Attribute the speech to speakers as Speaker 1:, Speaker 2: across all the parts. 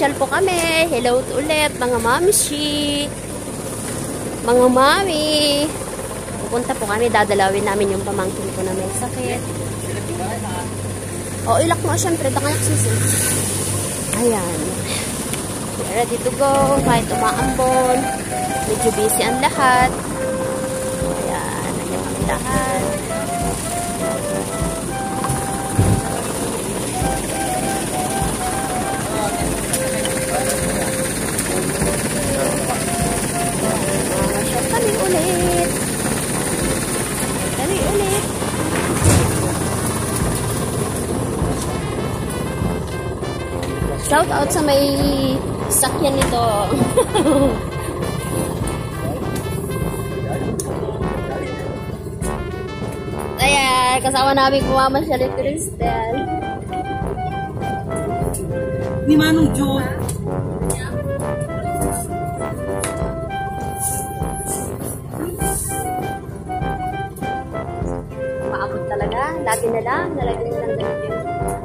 Speaker 1: Namamasyal po kami. Hello ulit, mga mamishi. Mga mami. Pupunta po kami. Dadalawin namin yung pamangkin ko na may sakit. O, ilak mo. Siyempre, dangayak sisi. Ayan. We're ready to go. Kahit umaambon. Medyo busy ang lahat. Ayan. Ayan ang lahat. Kami ulit. Kami ulit. Shout out sa may sakyan nito. Ayan, kasama namin pumamasyal ni Cristel.
Speaker 2: Ni Manong Joe.
Speaker 1: Maabot talaga. Lagi na lang. Nalagyan na lang ganito yun.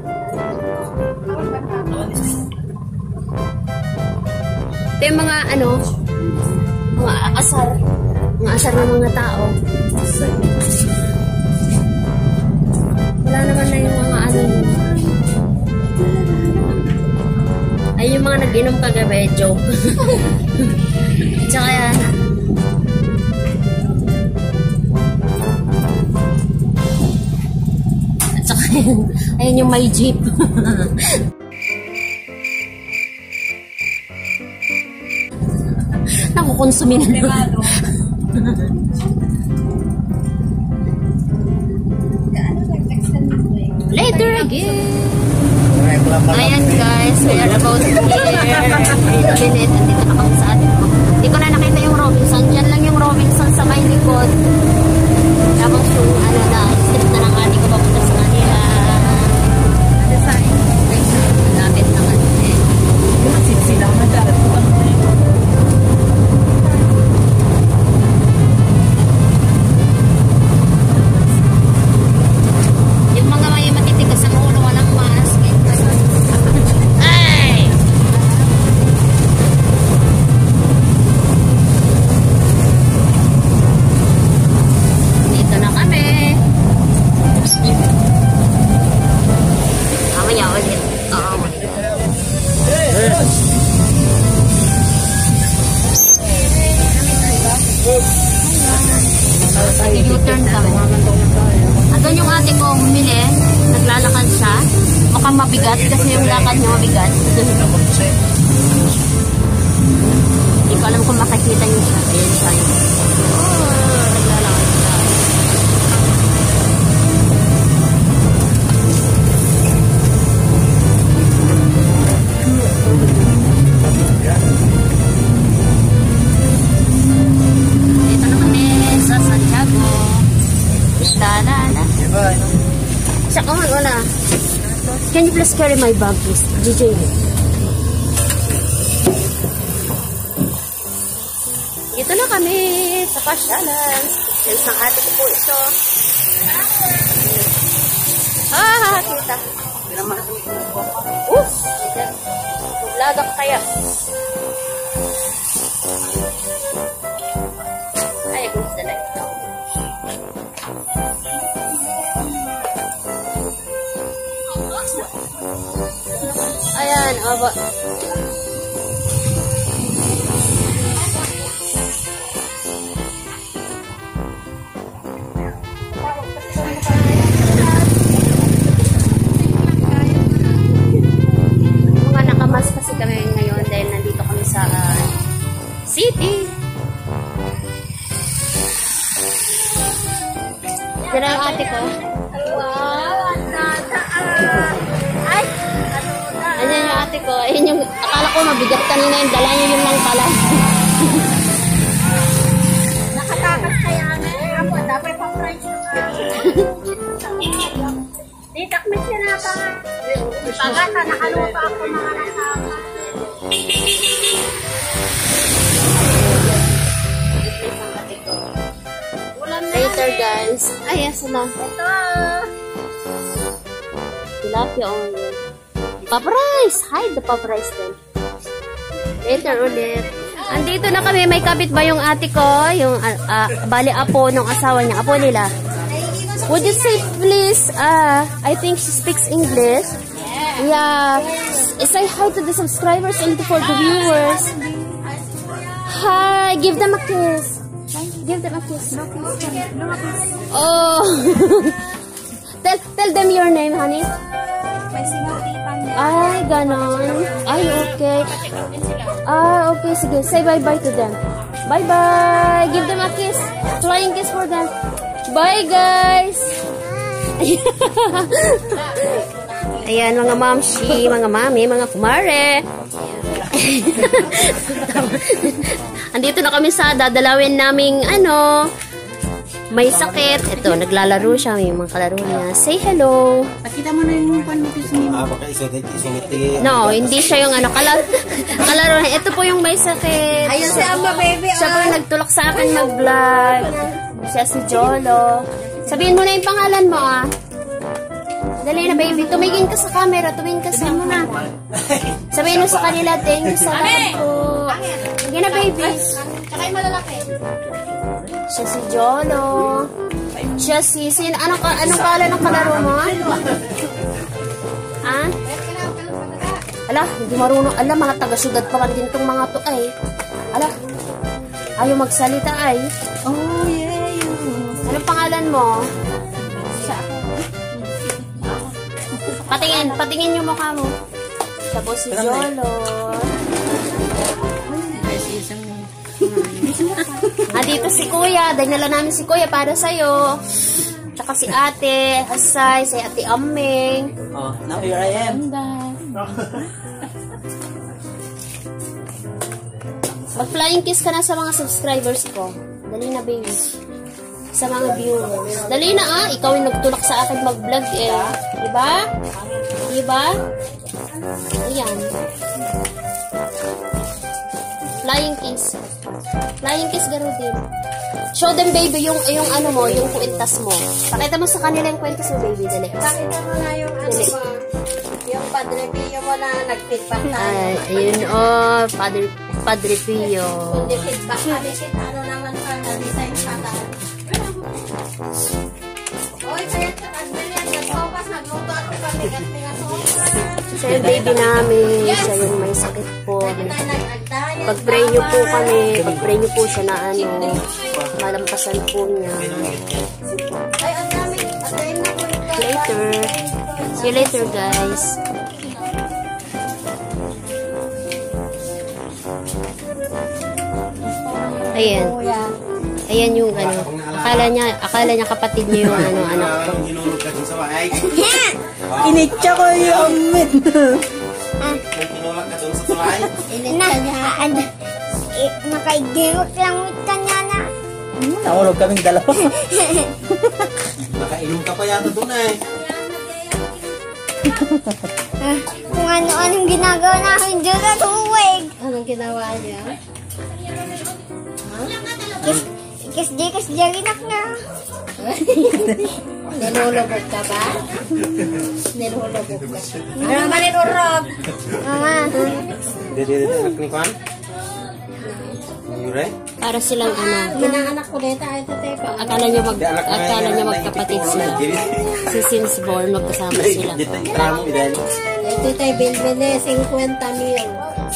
Speaker 1: Ito yung mga ano, mga asar. Mga asar ng mga tao. Wala naman na yung mga ano yun. Ay, yung mga nag-inom kagabi, joke. Tsaka yan. At saka yan. Ayan yung may jeep. Nakukonsumin na. Later again. Ayan guys, we are about here. Minute, nandito na kami sa atin ko. Hindi ko na nakita yung Robinson. Diyan lang yung Robinson sa may likod. Tapos yung ano na, step na ng ating ko papunta sa kanila. Malapit naman eh.
Speaker 2: Sila madalat ko ba?
Speaker 1: Yung mga may matitigas ang ulo, walang mask. Ay! Dito na kami. Mamaya ulit. U-turn kami. Doon yung ate ko humili, naglalakad siya. Mukhang mabigat kasi yung lakad niya mabigat. Hindi ko alam kung makikita niyo siya. Ayan siya yun. Naglalakad siya. Dito na kami sa Santiago. Dala. Saka wala. Can you please carry my bag, please? DJ. Ito na kami sa pasyalan. Yan ang ate ko po ito. Kita. Tublada ka kaya. Ay, gusto na ito. Ayan, aba. Mga nakamas kasi kami ngayon dahil nandito kami sa city. Yan ang ate ko. Ayan yung ate ko. Ayan yung, akala ko mabigat kanina yung dala niyo yung lang pala.
Speaker 3: Nakatakas kaya ako. Dapat pa-French ka. Ditakmit siya na pa nga. Pagata, nakalupa ako mga nasama.
Speaker 1: Later guys. Ay, asa na.
Speaker 3: Ito.
Speaker 1: Tilapia only. Paprice! Hide the paprice then. Later ulit. Andito na kami. May kabit ba yung ate ko? Yung bali apo ng asawa niya. Apo nila. Would you say please? I think she speaks English. Yeah. Say hi to the subscribers and for the viewers. Hi. Give them a kiss. Give them a kiss. Oh. tell them your name, honey. Ay, ganon. Ay, okay. Okay, sige. Say bye-bye to them. Bye-bye. Give them a kiss. Flying kiss for them. Bye, guys. Ayan, mga mamshi, mga mami, mga kumare. Andito na kami sa dadalawin naming may sakit. Ito, naglalaro siya. May mga kalaro niya. Say hello.
Speaker 2: Pakita mo na yung panipis niya.
Speaker 4: Baka isumiti.
Speaker 1: No, hindi siya yung kalaro. Ito po yung may sakit.
Speaker 3: Ayun si Amba, baby.
Speaker 1: Siya po yung nagtulak sa akin mag-vlog. Siya si Jolo. Sabihin mo na yung pangalan mo, Dali na, baby. Tumingin ka sa camera. Tumingin ka sa muna. Sabihin mo sa kanila, thank you sa lahat po. Sige na, baby.
Speaker 3: Tsaka yung malalaki.
Speaker 1: Siya si Jolo. Siya si... Anong pangalan ng kalaro mo? Ala, hindi marunong. Ala, mga taga-syudad pa man din itong mga to ay. Ala, ayaw magsalita ay.
Speaker 2: Oh, yeah.
Speaker 1: Anong pangalan mo? Patingin yung mukha mo. Siya po si Jolo. Dito si Kuya. Dinala namin si Kuya para sa'yo. Tsaka si Ate Asay, si Ate Aming.
Speaker 4: Oh, now here I am.
Speaker 1: Mag-flying kiss ka na sa mga subscribers ko. Dali na, baby. Sa mga viewers. Dali na, Ikaw yung nagtulak sa akin mag-vlog, Diba? Diba? Ayan. Flying kiss. Flying kiss, Garudin. Show them, baby, yung kwintas mo. Pakita mo sa kanila yung kwintas mo, baby. Dali.
Speaker 3: Pakita mo na yung mo. Yung Padre Pio mo na nag-feedback tayo.
Speaker 1: Ayun, Padre Pio.
Speaker 3: Kung di-feedback kami, ano naman pa na-design pa tayo. Oy, kaya sa Padre yan, nag-sopas, nagluto ako pag-tigat-tigat sopas.
Speaker 1: Siya yung baby namin. Siya yung may sakit po. Pag-pray niyo po kami. Pag-pray niyo po siya na malampasan po niya.
Speaker 3: Ay, ang dami. Atayin na po ito.
Speaker 1: Later. See you later, guys. Ayan. Ayan yung akala niya kapatid niya yung anak ko.
Speaker 4: Hinulog ka dun sa bahay.
Speaker 2: Initcha ko yung mit.
Speaker 4: Hinulog ka dun sa bahay.
Speaker 3: Nakaigirot lang with kanya na.
Speaker 2: Nahulog kaming dalawa.
Speaker 4: Nakainom ka pa yata dun
Speaker 3: Kung ano-anong ginagawa namin dyan sa tuwig.
Speaker 1: Anong ginawa niya?
Speaker 3: Kiss jarinak na.
Speaker 1: Nilulubog ka ba? Nilulubog ka.
Speaker 3: Ano naman inurog? Mama.
Speaker 4: Dede anak ni Kwan? Yure?
Speaker 1: Para silang
Speaker 3: Ginaanak ko dito. Ito tayo pa.
Speaker 1: akala niya magkapatid sila. Si since born, magkasama sila.
Speaker 4: Dito itramo idan.
Speaker 3: Ito tayo bilbili. 50 mil.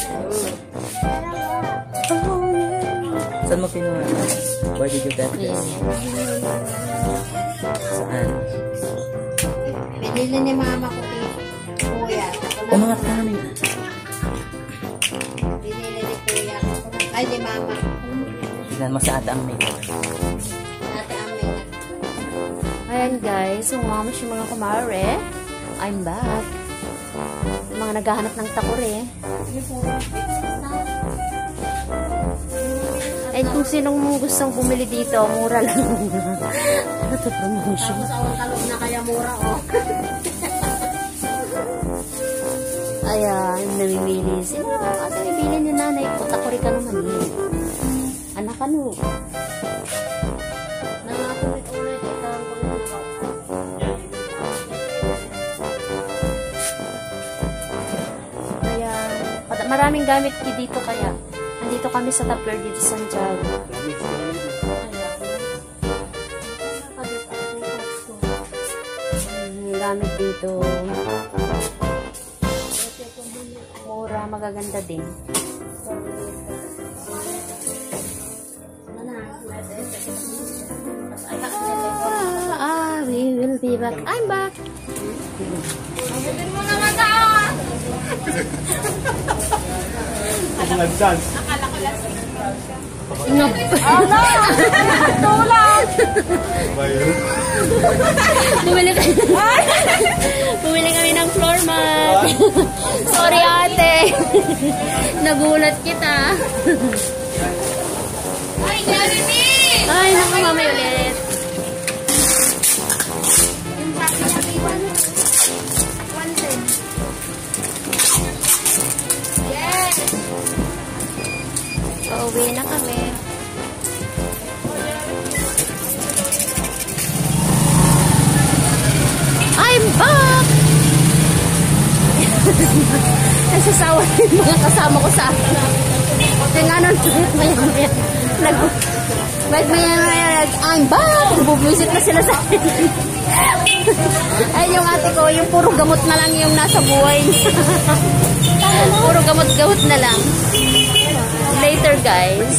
Speaker 2: Saan mo pinuha? Where did you get this? Saan?
Speaker 3: Binili ni mama ko kuya.
Speaker 2: O mga kanin.
Speaker 3: Binili ni kuya. Ay, ni mama.
Speaker 2: Tignan mo sa ate ang make.
Speaker 3: Ate Amin.
Speaker 1: Ayan guys, umamos yung mga kumare. I'm back. Yung mga naghahanap ng takore. And kung sinong gustong bumili dito, mura lang. Ito promotion.
Speaker 3: Tapos awang talong na kaya mura,
Speaker 1: Ayan, namimili. Sino ata ibili ni nanay? Takore ka naman anak ka no.
Speaker 3: Nangakulit-ulit ito ang paglugaw.
Speaker 1: Ayan, maraming gamit dito kaya. Nandito kami sa Tapler dito sa Santiago. Gamit dito. Mura, magaganda din. We will be back. I'm back.
Speaker 3: mo naman ka!
Speaker 4: Nag-dance.
Speaker 3: Tulad!
Speaker 1: Bumili kami ng floor mat. Sorry ate. Nagulat kita.
Speaker 3: Ay, Jeremy!
Speaker 1: Ay, naku, mamay ulit.
Speaker 3: Yung sabi niya, 110. Yes!
Speaker 1: Pauwi na kami. I'm back! Nasasawa yung mga kasama ko sa akin. Kaya nga nun, maya-maya, I'm back! Bubwisit na sila sa akin. Ay, yung ate ko, yung puro gamot na lang yung nasa buhay niya. Puro gamot-gamot na lang. Later, guys.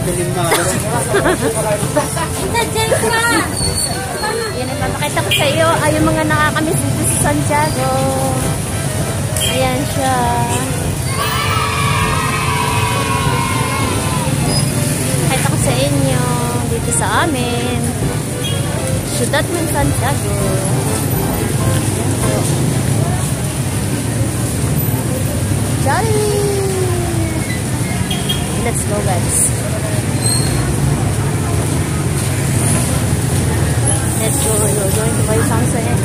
Speaker 1: Yan, ipapakita ko sa iyo ay yung mga nakakamiss dito sa Santiago. Ayan siya. Pakita ko sa inyo dito sa amin. Ciudad ng Santiago. Jolly! Let's go, guys. Let's go. We're going to buy something.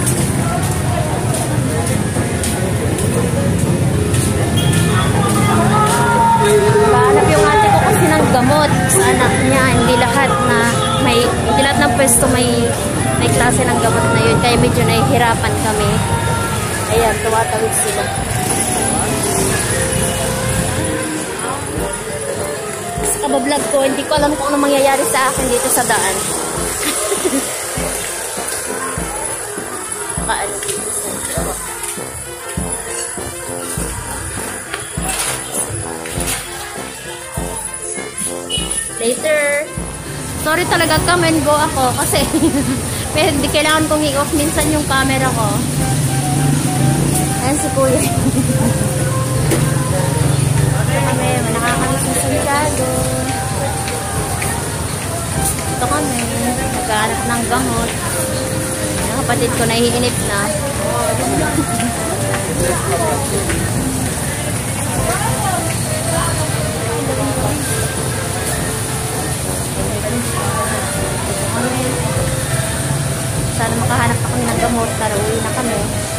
Speaker 1: Pahanap yung ate ko kasi ng gamot sa anak niya. Hindi lahat ng pwesto may klase ng gamot na yun. Kaya medyo nahihirapan kami. Ayan, tumatawid sila. Sa kabablog ko, hindi ko alam kung ano mangyayari sa akin dito sa daan. Nakaano dito sa later. Sorry talaga, come and go ako kasi pero hindi kailangan kong i-off minsan yung camera ko. Ayan si Kuya. Kami, nakakamiss sa Santiago. Ito kami, nagkahanap ng gamot. Ang kapatid ko nahihinip na. Sana makahanap ako ng gamot para uwi na kami.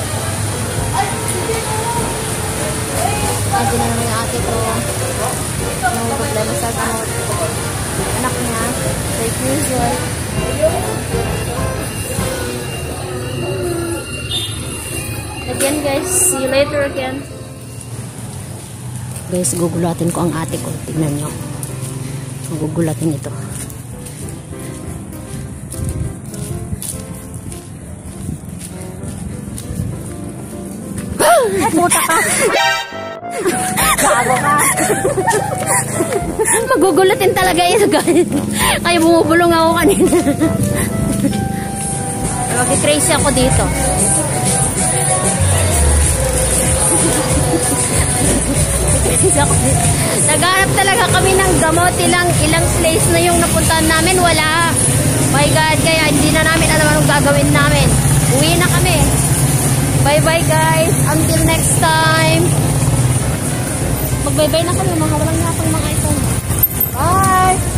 Speaker 1: Hindi na naman yung ate ko. May problema sa gamot. Anak niya, like usual. Again guys, see you later again. Guys, gugulatin ko ang ate ko. Tignan nyo. Gugulatin ito. Puta ka! Gago ka! Magugulutin talaga ito, guys. Kaya bumubulong ako kanina. Mag-crazy ako dito. Naghanap talaga kami ng gamot. Ilang place na yung napuntahan namin. Wala. My God, kaya hindi na namin alam anong gagawin namin. Uwi na kami. Bye-bye guys. Until next time. Mag-bye-bye na kami. Mga walang nga pang mga iPhone. Bye!